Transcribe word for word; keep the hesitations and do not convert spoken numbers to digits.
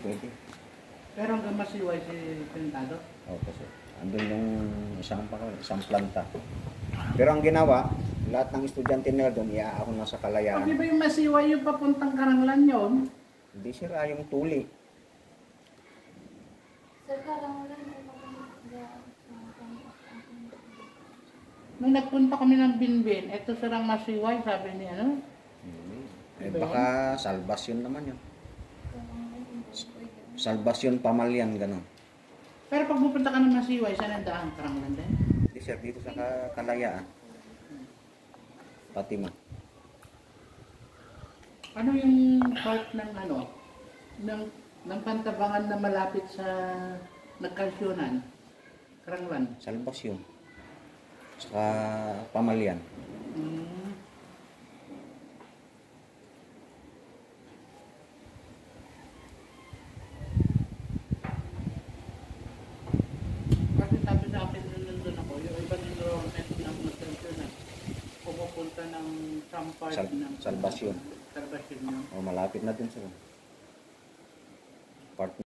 pwede. Pero hanggang masiway si Pintado. Opo, sir. Andun yung isang, isang planta. Pero ang ginawa, lahat ng estudyante nila doon, iaahon na sa Kalayaan. Pag di ba yung masiway yung papuntang Karanglan yun? Hindi sira yung tuli. Sa Karanglan, Nung nagpunta kami ng Binbin, eto sirang masiway, sabi ni ano? Hmm. Eh baka salvasyon naman yun. Salvasyon Pamalyan, gano'n. Pero pag pupunta ka ng masiway, saan ang daan? Karanglan din? Hindi sir, dito sa Ka- Kalayaan. Fatima. Ano yung part ng ano? Ng, ng Pantabangan na malapit sa nagkalsyonan? Karanglan? Salvasyon. Sa Pamalyan. Hmm. Kasi sabi sa akin nung nandun ako, yung ibang enrollment ng nagkalsyonan, pumupunta ng some part Sal- ng Salvasyon. Salvasyon yun. O malapit na din sir. Part